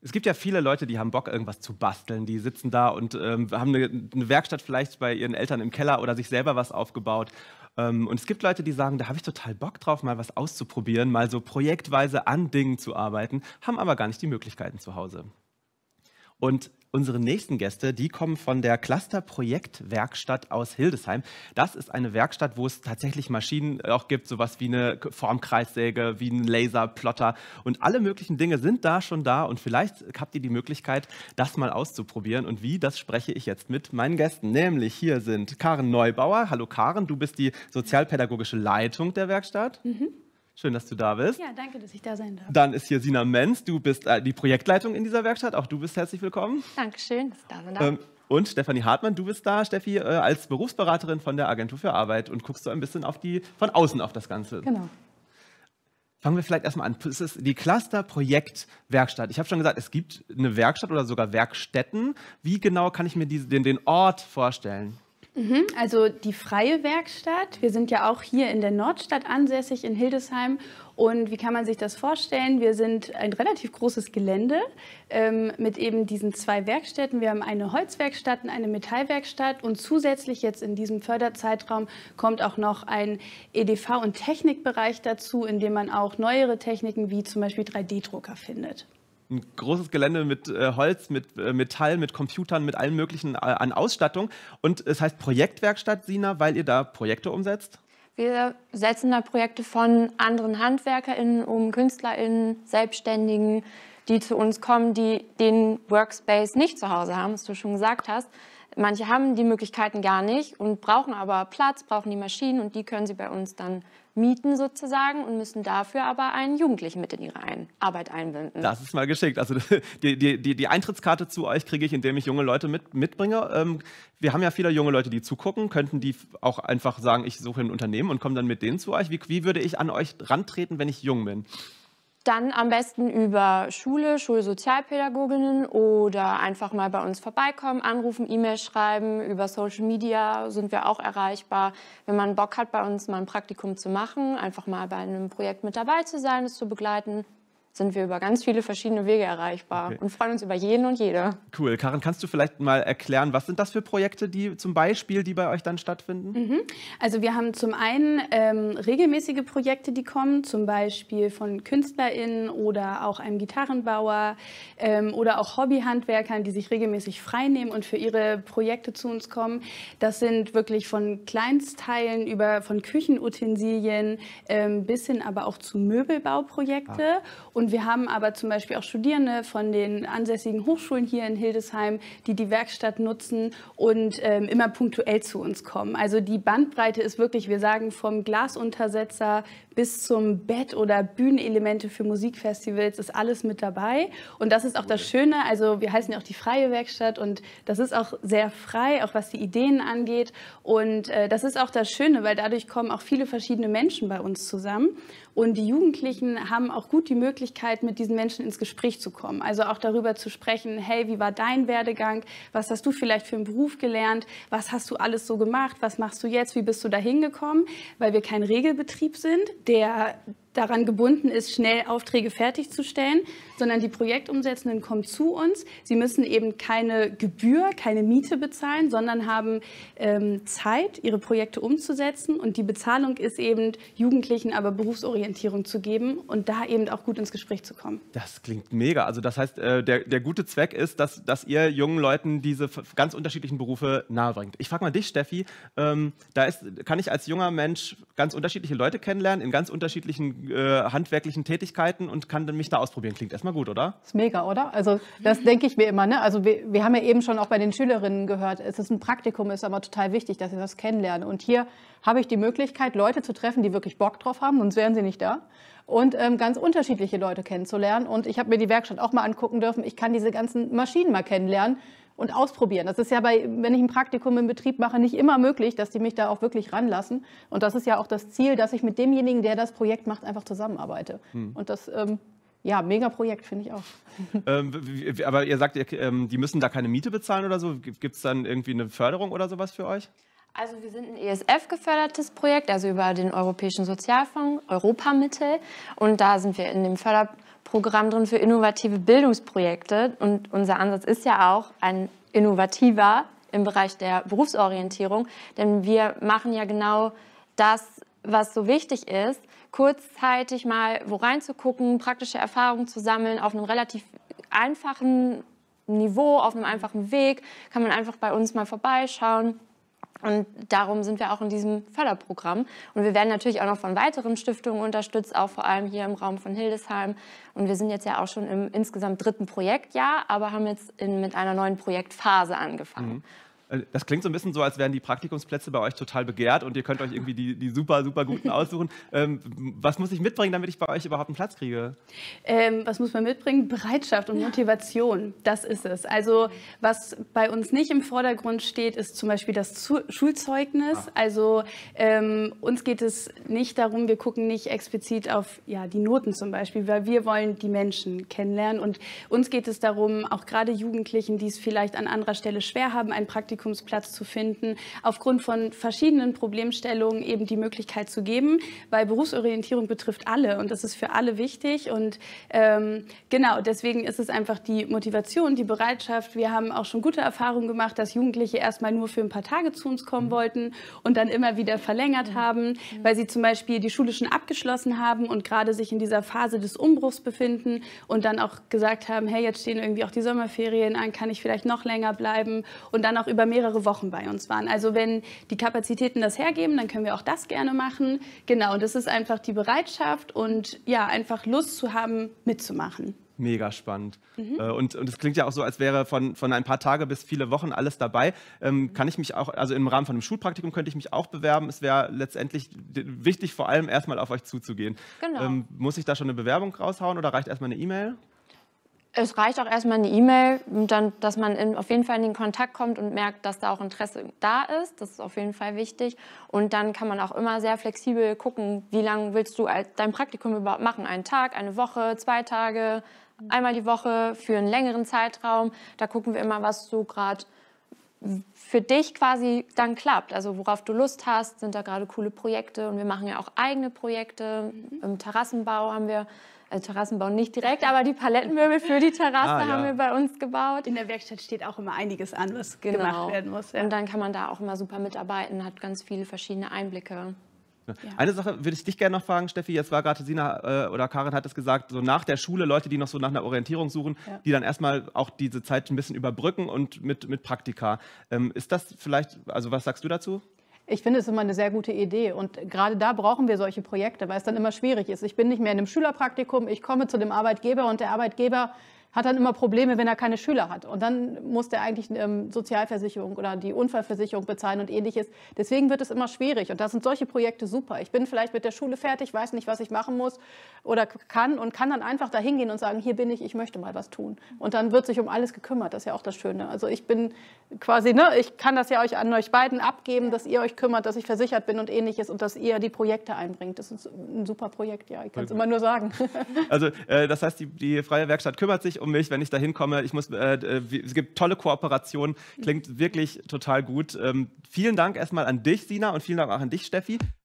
Es gibt ja viele Leute, die haben Bock, irgendwas zu basteln. Die sitzen da und haben eine Werkstatt vielleicht bei ihren Eltern im Keller oder sich selber was aufgebaut. Und es gibt Leute, die sagen, da habe ich total Bock drauf, mal was auszuprobieren, mal so projektweise an Dingen zu arbeiten, haben aber gar nicht die Möglichkeiten zu Hause. Und unsere nächsten Gäste, die kommen von der Cluster-Projektwerkstatt aus Hildesheim. Das ist eine Werkstatt, wo es tatsächlich Maschinen auch gibt, sowas wie eine Formkreissäge, wie ein Laserplotter. Und alle möglichen Dinge sind da schon da. Und vielleicht habt ihr die Möglichkeit, das mal auszuprobieren. Und wie, das spreche ich jetzt mit meinen Gästen. Nämlich hier sind Karen Neubauer. Hallo Karen, du bist die sozialpädagogische Leitung der Werkstatt. Schön, dass du da bist. Ja, danke, dass ich da sein darf. Dann ist hier Sina Menz, du bist die Projektleitung in dieser Werkstatt. Auch du bist herzlich willkommen. Dankeschön, dass ich da sein darf. Und Stefanie Hartmann, du bist da, Steffi, als Berufsberaterin von der Agentur für Arbeit und guckst so ein bisschen von außen auf das Ganze. Genau. Fangen wir vielleicht erstmal an. Es ist die Cluster-Projektwerkstatt. Ich habe schon gesagt, es gibt eine Werkstatt oder sogar Werkstätten. Wie genau kann ich mir den Ort vorstellen? Also die freie Werkstatt. Wir sind ja auch hier in der Nordstadt ansässig in Hildesheim. Und wie kann man sich das vorstellen? Wir sind ein relativ großes Gelände mit eben diesen 2 Werkstätten. Wir haben eine Holzwerkstatt und eine Metallwerkstatt. Und zusätzlich jetzt in diesem Förderzeitraum kommt auch noch ein EDV- und Technikbereich dazu, in dem man auch neuere Techniken wie zum Beispiel 3D-Drucker findet. Ein großes Gelände mit Holz, mit Metall, mit Computern, mit allem Möglichen an Ausstattung. Und es heißt Projektwerkstatt, Sina, weil ihr da Projekte umsetzt? Wir setzen da Projekte von anderen HandwerkerInnen um, KünstlerInnen, Selbstständigen, die zu uns kommen, die den Workspace nicht zu Hause haben, was du schon gesagt hast. Manche haben die Möglichkeiten gar nicht und brauchen aber Platz, brauchen die Maschinen und die können sie bei uns dann mieten sozusagen und müssen dafür aber einen Jugendlichen mit in ihre Arbeit einbinden. Das ist mal geschickt. Also die Eintrittskarte zu euch kriege ich, indem ich junge Leute mitbringe. Wir haben ja viele junge Leute, die zugucken. Könnten die auch einfach sagen, ich suche ein Unternehmen und komme dann mit denen zu euch? Wie würde ich an euch rantreten, wenn ich jung bin? Dann am besten über Schulsozialpädagoginnen oder einfach mal bei uns vorbeikommen, anrufen, E-Mail schreiben. Über Social Media sind wir auch erreichbar. Wenn man Bock hat, bei uns mal ein Praktikum zu machen, einfach mal bei einem Projekt mit dabei zu sein, es zu begleiten, sind wir über ganz viele verschiedene Wege erreichbar und freuen uns über jeden und jede. Cool. Karen, kannst du vielleicht mal erklären, was sind das für Projekte, die bei euch dann stattfinden? Also wir haben zum einen regelmäßige Projekte, die kommen, zum Beispiel von KünstlerInnen oder auch einem Gitarrenbauer oder auch Hobbyhandwerkern, die sich regelmäßig freinehmen und für ihre Projekte zu uns kommen. Das sind wirklich von Kleinstteilen von Küchenutensilien bis hin aber auch zu Möbelbauprojekte. Und wir haben aber zum Beispiel auch Studierende von den ansässigen Hochschulen hier in Hildesheim, die die Werkstatt nutzen und immer punktuell zu uns kommen. Also die Bandbreite ist wirklich, wir sagen, vom Glasuntersetzer bis zum Bett oder Bühnenelemente für Musikfestivals ist alles mit dabei. Und das ist auch das Schöne, also wir heißen ja auch die freie Werkstatt und das ist auch sehr frei, auch was die Ideen angeht. Und das ist auch das Schöne, weil dadurch kommen auch viele verschiedene Menschen bei uns zusammen. Und die Jugendlichen haben auch gut die Möglichkeit, mit diesen Menschen ins Gespräch zu kommen. Also auch darüber zu sprechen, hey, wie war dein Werdegang? Was hast du vielleicht für einen Beruf gelernt? Was hast du alles so gemacht? Was machst du jetzt? Wie bist du da hingekommen? Weil wir kein Regelbetrieb sind, der daran gebunden ist, schnell Aufträge fertigzustellen, sondern die Projektumsetzenden kommen zu uns. Sie müssen eben keine Gebühr, keine Miete bezahlen, sondern haben Zeit, ihre Projekte umzusetzen. Und die Bezahlung ist eben, Jugendlichen aber Berufsorientierung zu geben und da eben auch gut ins Gespräch zu kommen. Das klingt mega. Also das heißt, der gute Zweck ist, dass ihr jungen Leuten diese ganz unterschiedlichen Berufe nahebringt. Ich frage mal dich, Steffi, kann ich als junger Mensch ganz unterschiedliche Leute kennenlernen, in ganz unterschiedlichen handwerklichen Tätigkeiten und kann dann mich da ausprobieren. Klingt erstmal gut, oder? Das ist mega, oder? Also das denke ich mir immer. Ne? Also wir haben ja eben schon auch bei den Schülerinnen gehört, es ist ein Praktikum, ist aber total wichtig, dass sie das kennenlernen. Und hier habe ich die Möglichkeit, Leute zu treffen, die wirklich Bock drauf haben, sonst wären sie nicht da. Und ganz unterschiedliche Leute kennenzulernen. Und ich habe mir die Werkstatt auch mal angucken dürfen. Ich kann diese ganzen Maschinen mal kennenlernen und ausprobieren. Das ist ja wenn ich ein Praktikum im Betrieb mache, nicht immer möglich, dass die mich da auch wirklich ranlassen. Und das ist ja auch das Ziel, dass ich mit demjenigen, der das Projekt macht, einfach zusammenarbeite. Und das, ja, mega Projekt, finde ich auch. Aber ihr sagt, die müssen da keine Miete bezahlen oder so. Gibt es dann irgendwie eine Förderung oder sowas für euch? Also wir sind ein ESF-gefördertes Projekt, also über den Europäischen Sozialfonds, Europamittel. Und da sind wir in dem Programm drin für innovative Bildungsprojekte. Und unser Ansatz ist ja auch ein innovativer im Bereich der Berufsorientierung. Denn wir machen ja genau das, was so wichtig ist, kurzzeitig mal wo reinzugucken, praktische Erfahrungen zu sammeln auf einem relativ einfachen Niveau, auf einem einfachen Weg, kann man einfach bei uns mal vorbeischauen. Und darum sind wir auch in diesem Förderprogramm. Und wir werden natürlich auch noch von weiteren Stiftungen unterstützt, auch vor allem hier im Raum von Hildesheim. Und wir sind jetzt ja auch schon im insgesamt 3. Projektjahr, aber haben jetzt mit einer neuen Projektphase angefangen. Das klingt so ein bisschen so, als wären die Praktikumsplätze bei euch total begehrt und ihr könnt euch irgendwie die super, super guten aussuchen. Was muss ich mitbringen, damit ich bei euch überhaupt einen Platz kriege? Was muss man mitbringen? Bereitschaft und Motivation, das ist es. Also was bei uns nicht im Vordergrund steht, ist zum Beispiel das Schulzeugnis. Also uns geht es nicht darum, wir gucken nicht explizit auf die Noten zum Beispiel, weil wir wollen die Menschen kennenlernen. Und uns geht es darum, auch gerade Jugendlichen, die es vielleicht an anderer Stelle schwer haben, ein Praktikumsplatz zu finden, aufgrund von verschiedenen Problemstellungen eben die Möglichkeit zu geben, weil Berufsorientierung betrifft alle und das ist für alle wichtig und genau, deswegen ist es einfach die Motivation, die Bereitschaft. Wir haben auch schon gute Erfahrungen gemacht, dass Jugendliche erstmal nur für ein paar Tage zu uns kommen wollten und dann immer wieder verlängert haben, weil sie zum Beispiel die Schule schon abgeschlossen haben und gerade sich in dieser Phase des Umbruchs befinden und dann auch gesagt haben, hey, jetzt stehen irgendwie auch die Sommerferien an, kann ich vielleicht noch länger bleiben und dann auch über mehrere Wochen bei uns waren. Also wenn die Kapazitäten das hergeben, dann können wir auch das gerne machen. Genau, und das ist einfach die Bereitschaft und einfach Lust zu haben, mitzumachen. Mega spannend. Und es klingt ja auch so, als wäre von ein paar Tage bis viele Wochen alles dabei. Kann ich mich auch, also im Rahmen von einem Schulpraktikum könnte ich mich auch bewerben. Es wäre letztendlich wichtig, vor allem erstmal auf euch zuzugehen. Genau. Muss ich da schon eine Bewerbung raushauen oder reicht erstmal eine E-Mail? Es reicht auch erstmal eine E-Mail, dass man auf jeden Fall in den Kontakt kommt und merkt, dass da auch Interesse da ist. Das ist auf jeden Fall wichtig. Und dann kann man auch immer sehr flexibel gucken, wie lange willst du dein Praktikum überhaupt machen? Einen Tag, eine Woche, 2 Tage, einmal die Woche für einen längeren Zeitraum. Da gucken wir immer, was so gerade für dich quasi dann klappt. Also worauf du Lust hast, sind da gerade coole Projekte. Und wir machen ja auch eigene Projekte. Im Terrassenbau haben wir Terrassenbau nicht direkt, aber die Palettenmöbel für die Terrasse haben wir bei uns gebaut. In der Werkstatt steht auch immer einiges an, was gemacht werden muss. Ja. Und dann kann man da auch immer super mitarbeiten, hat ganz viele verschiedene Einblicke. Ja. Eine Sache würde ich dich gerne noch fragen, Steffi. Jetzt war gerade Sina oder Karin hat es gesagt, so nach der Schule Leute, die noch so nach einer Orientierung suchen, die dann erstmal auch diese Zeit ein bisschen überbrücken und mit Praktika. Ist das vielleicht, also was sagst du dazu? Ich finde, es ist immer eine sehr gute Idee und gerade da brauchen wir solche Projekte, weil es dann immer schwierig ist. Ich bin nicht mehr in einem Schülerpraktikum, ich komme zu dem Arbeitgeber und der Arbeitgeber hat dann immer Probleme, wenn er keine Schüler hat. Und dann muss der eigentlich Sozialversicherung oder die Unfallversicherung bezahlen und Ähnliches. Deswegen wird es immer schwierig. Und da sind solche Projekte super. Ich bin vielleicht mit der Schule fertig, weiß nicht, was ich machen muss oder kann dann einfach da hingehen und sagen, hier bin ich möchte mal was tun. Und dann wird sich um alles gekümmert. Das ist ja auch das Schöne. Also ich bin quasi, ich kann das ja an euch beiden abgeben, dass ihr euch kümmert, dass ich versichert bin und Ähnliches und dass ihr die Projekte einbringt. Das ist ein super Projekt, ja. Ich kann es immer nur sagen. Also das heißt, die Freie Werkstatt kümmert sich um mich, wenn ich da hinkomme. Es gibt tolle Kooperationen, klingt wirklich total gut. Vielen Dank erstmal an dich, Sina, und vielen Dank auch an dich, Steffi.